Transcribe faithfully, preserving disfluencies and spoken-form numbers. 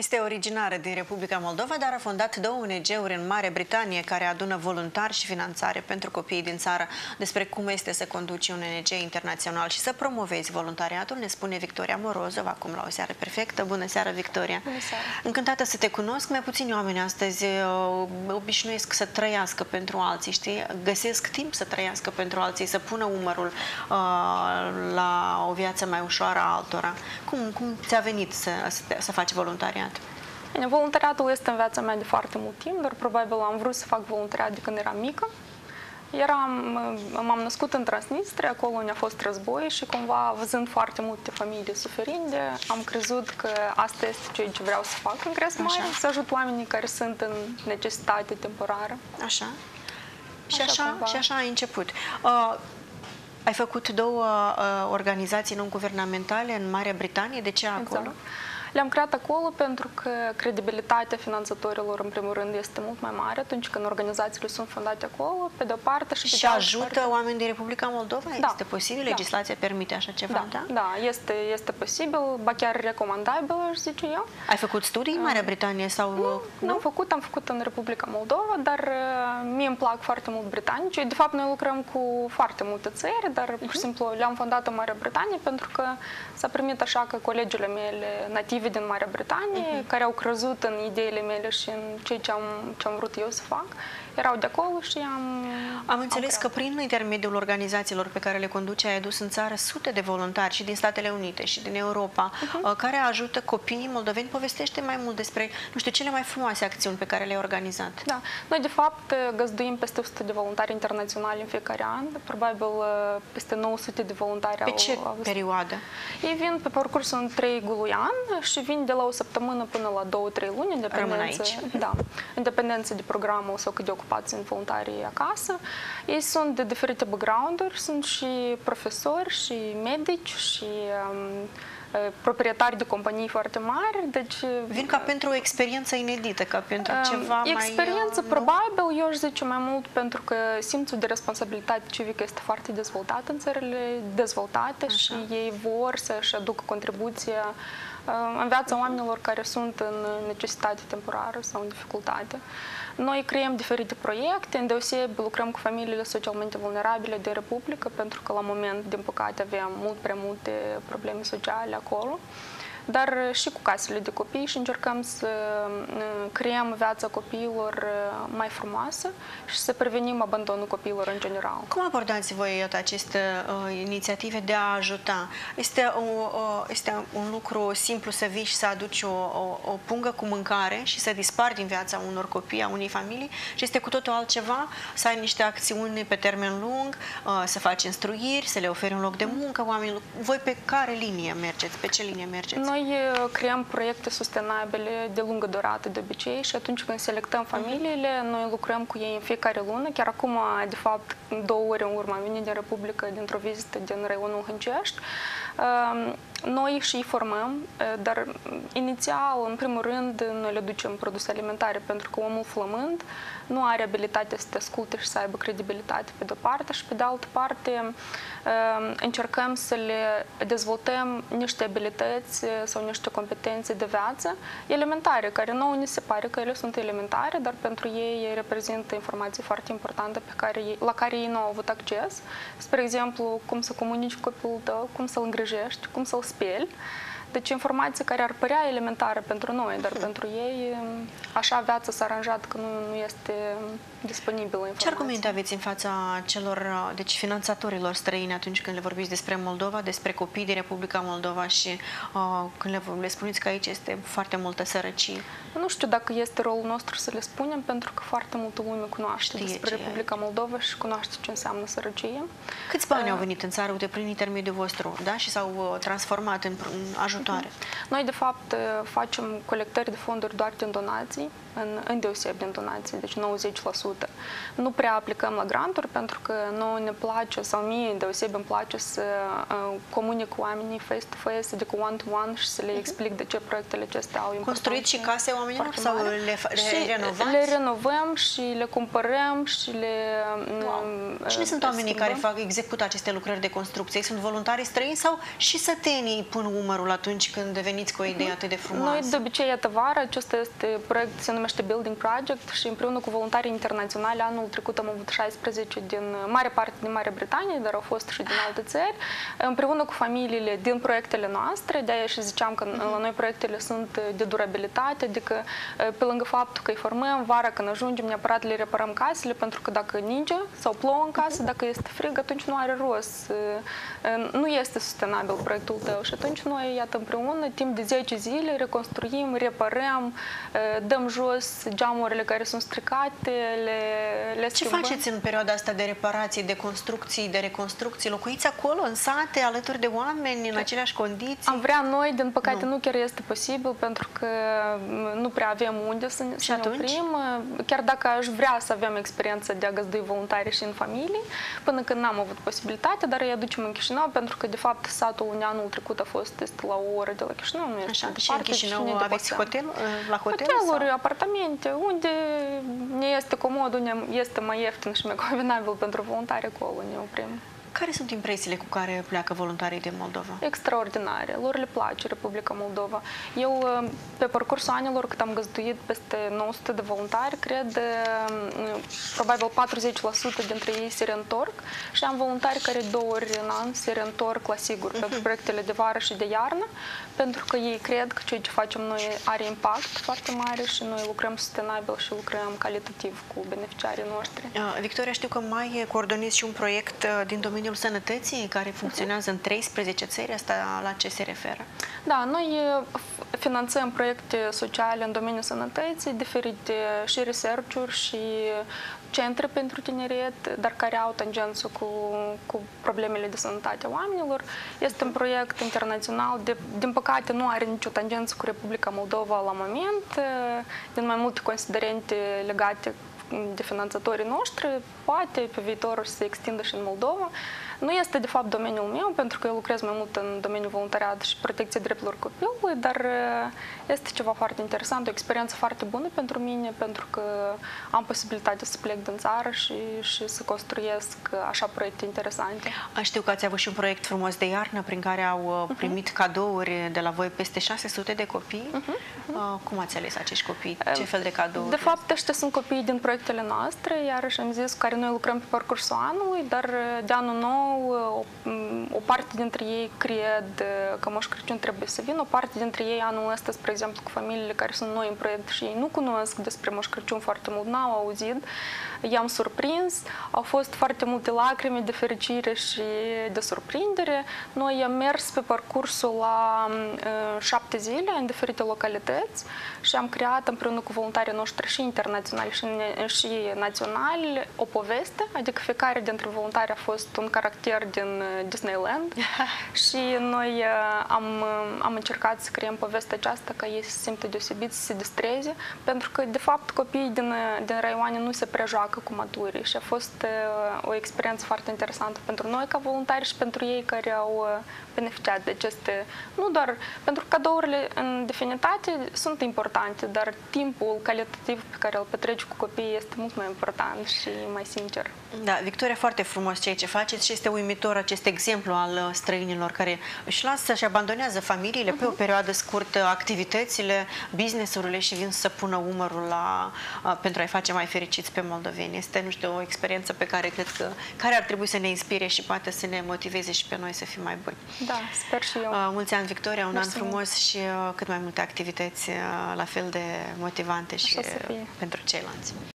Este originară din Republica Moldova, dar a fondat două O N G-uri în Marea Britanie care adună voluntari și finanțare pentru copiii din țară. Despre cum este să conduci un O N G internațional și să promovezi voluntariatul ne spune Victoria Morozov, acum la O Seară Perfectă. Bună seara, Victoria! Bună seara! Încântată să te cunosc. Mai puțini oameni astăzi uh, obișnuiesc să trăiască pentru alții, știi? Găsesc timp să trăiască pentru alții, să pună umărul uh, la o viață mai ușoară a altora. Cum, cum ți-a venit să, să, să faci voluntariat? Bine, voluntariatul este în viața mea de foarte mult timp, dar probabil am vrut să fac voluntariat de când eram mică. M-am născut în Transnistria, acolo unde a fost război și cumva, văzând foarte multe familii suferinde, am crezut că asta este ceea ce vreau să fac când cresc mare, să ajut oamenii care sunt în necesitate temporară. Așa. Și așa, așa, și așa ai început. Uh, ai făcut două uh, organizații non-guvernamentale în Marea Britanie. De ce acolo? Exact. Le-am creat acolo pentru că credibilitatea finanțatorilor, în primul rând, este mult mai mare atunci când organizațiile sunt fondate acolo, pe de-o parte, și pe și de altă ajută parte. oameni din Republica Moldova? Da. Este posibil? Da. Legislația permite așa ceva? Da, Da, da este, este posibil, ba chiar recomandabil, aș zice eu. Ai făcut studii în Marea Britanie? Sau Nu, nu? Am făcut, am făcut în Republica Moldova, dar uh, mie îmi plac foarte mult britanici. De fapt, noi lucrăm cu foarte multe țări, dar uh-huh. pur și simplu le-am fondat în Marea Britanie pentru că s-a primit așa că colegele mele native din Marea Britanie, uh-huh. care au crezut în ideile mele și în ceea ce am, ce am vrut eu să fac, erau de acolo și am... Am înțeles am că prin intermediul organizațiilor pe care le conduce ai adus în țară sute de voluntari și din Statele Unite și din Europa, uh-huh. care ajută copiii moldoveni. Povestește mai mult despre, nu știu, cele mai frumoase acțiuni pe care le-ai organizat. Da. Noi, de fapt, găzduim peste o sută de voluntari internaționali în fiecare an. Probabil peste nouă sute de voluntari Pe au... ce au... perioadă? Ei vin pe parcursul întregului an și vin de la o săptămână până la două, trei luni, în dependență, da, în dependență de programul sau cât de ocupați sunt voluntarii acasă. Ei sunt de diferite background-uri, sunt și profesori, și medici, și um, proprietari de companii foarte mari, deci... Vin ca pentru o experiență inedită, ca pentru um, ceva experiență, mai... Experiență, nu? probabil, eu aș zice mai mult pentru că simțul de responsabilitate civică este foarte dezvoltat în țările dezvoltate. Așa. Și ei vor să-și aducă contribuția în viața oamenilor care sunt în necesitate temporară sau în dificultate. Noi creăm diferite proiecte, îndeosebi lucrăm cu familiile socialmente vulnerabile de Republică, pentru că la moment, din păcate, avem mult prea multe probleme sociale acolo, dar și cu casele de copii și încercăm să creăm viața copiilor mai frumoasă și să prevenim abandonul copiilor în general. Cum abordați voi iată, aceste uh, inițiative de a ajuta? Este, o, uh, este un lucru simplu să vii și să aduci o, o, o pungă cu mâncare și să dispari din viața unor copii, a unei familii, și este cu totul altceva să ai niște acțiuni pe termen lung, uh, să faci instruiri, să le oferi un loc de muncă oamenilor. Voi pe care linie mergeți? Pe ce linie mergeți? Noi creăm proiecte sustenabile de lungă durată de obicei și atunci când selectăm familiile, noi lucrăm cu ei în fiecare lună. Chiar acum, de fapt, două ore în urmă am venit din Republică, dintr-o vizită din raionul Hâncești. Noi și îi formăm, dar inițial, în primul rând, noi le ducem produse alimentare, pentru că omul flămând nu are abilitatea să te asculte și să aibă credibilitate pe de-o parte și pe de altă parte încercăm să le dezvoltăm niște abilități sau niște competențe de viață elementare, care nouă ni se pare că ele sunt elementare, dar pentru ei reprezintă informații foarte importante pe care, la care ei nu au avut acces. Spre exemplu, cum să comunici cu copilul tău, cum să-l îngrijești, cum să-l speli. Deci informații care ar părea elementare pentru noi, dar pentru ei așa viața s-a aranjat că nu, nu este disponibilă informație. Ce argumente aveți în fața celor, deci finanțatorilor străini atunci când le vorbiți despre Moldova, despre copii din Republica Moldova și uh, când le, le spuneți că aici este foarte multă sărăcie? Nu știu dacă este rolul nostru să le spunem, pentru că foarte multă lume cunoaște Știe despre Republica Moldova și cunoaște ce înseamnă sărăcie. Câți bani uh, au venit în țară, uite, prin intermediul vostru, da? Și s-au uh, transformat în, în ajutoare? Uh-huh. Noi, de fapt, facem colectări de fonduri doar din donații, în, în deoseb din donații, deci nouăzeci la sută. nu prea aplicăm la granturi pentru că nouă ne place, sau mie deosebit îmi place să uh, comunic cu oamenii face-to-face, adică one-to-one și să le explic de ce proiectele acestea au importanță. Construiți și case oamenilor sau le, le renovați? Le renovăm și le cumpărăm și le wow. uh, Cine sunt oamenii schimbăm? Care fac, execută aceste lucrări de construcție? Sunt voluntari străini sau și sătenii pun umărul atunci când veniți cu o idee atât de frumoasă? Noi de obicei iată vara, acesta este proiect, se numește Building Project și împreună cu voluntarii internaționali anul trecut am avut șaisprezece din mare parte din Marea Britanie, dar au fost și din alte țări, împreună cu familiile din proiectele noastre, de-aia și ziceam că la noi proiectele sunt de durabilitate, adică pe lângă faptul că îi formăm, vara când ajungem neapărat le reparăm casele, pentru că dacă ninge sau plouă în casă, dacă este frig, atunci nu are rost. Nu este sustenabil proiectul tău și atunci noi, iată, împreună, timp de zece zile, reconstruim, reparăm, dăm jos geamurile care sunt stricate, le, le schimbăm. Ce faceți în perioada asta de reparații, de construcții, de reconstrucții? Locuiți acolo, în sate, alături de oameni, în aceleași condiții? Am vrea noi, din păcate nu, nu chiar este posibil, pentru că nu prea avem unde să ne, să ne oprim. Chiar dacă aș vrea să avem experiența de a găzdui voluntari și în familie, până când n-am avut posibilitate, dar îi aducem în Chișinău, pentru că, de fapt, satul unde anul trecut a fost este la o oră de la Chișinău, nu este așa, departe. Și în Chișinău aveți hotel, la hotel? Hoteluri, sau? apartamente, unde ne este comod, unde este mai ieftin și mai convenabil pentru voluntari, acolo ne oprim. Care sunt impresiile cu care pleacă voluntarii din Moldova? Extraordinare. Lor le place Republica Moldova. Eu, pe parcursul anilor, cât am găzduit peste nouă sute de voluntari, cred, probabil patruzeci la sută dintre ei se reîntorc și am voluntari care două ori în an se reîntorc la sigur uh-huh. pentru proiectele de vară și de iarnă, pentru că ei cred că ceea ce facem noi are impact foarte mare și noi lucrăm sustenabil și lucrăm calitativ cu beneficiarii noștri. Victoria, știu că mai coordonezi și un proiect din domeniul sănătății care funcționează în treisprezece țări. Asta la ce se referă? Da, noi finanțăm proiecte sociale în domeniul sănătății, diferite și research-uri și centre pentru tineret, dar care au tangență cu, cu problemele de sănătate a oamenilor. Este un proiect internațional, de, din păcate nu are nicio tangență cu Republica Moldova la moment, din mai multe considerente legate de finanțatorii noștri, poate pe viitor să se extindă și în Moldova. Nu este, de fapt, domeniul meu, pentru că eu lucrez mai mult în domeniul voluntariat și protecție drepturilor copilului, dar este ceva foarte interesant, o experiență foarte bună pentru mine, pentru că am posibilitatea să plec din țară și, și să construiesc așa proiecte interesante. Știu că ați avut și un proiect frumos de iarnă prin care au primit uh-huh. cadouri de la voi peste șase sute de copii. Uh-huh. Cum ați ales acești copii? Ce fel de cadouri? De fapt, ăștia sunt copii din proiectele noastre, iarăși am zis, care noi lucrăm pe parcursul anului, dar de anul nou O, o parte dintre ei cred că Moș Crăciun trebuie să vină, o parte dintre ei anul ăsta, spre exemplu, cu familiile care sunt noi în proiect și ei nu cunosc despre Moș Crăciun foarte mult, n-au auzit, i-am surprins, au fost foarte multe lacrimi de fericire și de surprindere. Noi am mers pe parcursul la uh, șapte zile în diferite localități și am creat împreună cu voluntarii noștri și internaționali și, și naționali o poveste, adică fiecare dintre voluntari a fost un caracter din Disneyland și noi am, am încercat să creăm povestea aceasta ca ei să se simtă deosebiți, să se distreze, pentru că, de fapt, copiii din, din raioane nu se prea joacă cu maturii și a fost o experiență foarte interesantă pentru noi ca voluntari și pentru ei care au beneficiat de aceste, nu doar pentru că cadourile în definitate sunt importante, dar timpul calitativ pe care îl petreci cu copiii este mult mai important și mai sincer. Da, Victoria, foarte frumos ceea ce faceți și este uimitor acest exemplu al străinilor care își lasă și abandonează familiile uh-huh. pe o perioadă scurtă, activitățile, business-urile și vin să pună umărul la, pentru a-i face mai fericiți pe moldoveni. Este, nu știu, o experiență pe care cred că care ar trebui să ne inspire și poate să ne motiveze și pe noi să fim mai buni. Da, sper și eu. Mulți ani, Victoria, un Mersi an frumos și cât mai multe activități la fel de motivante și pentru ceilalți.